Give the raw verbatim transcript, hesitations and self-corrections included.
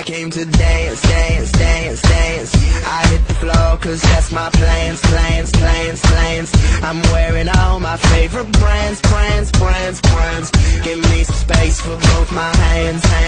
came to dance, dance, dance, dance. I hit the floor cause that's my plans, plans, plans, plans. I'm wearing all my favorite brands, brands, brands, brands. Give me some space for both my hands, hands.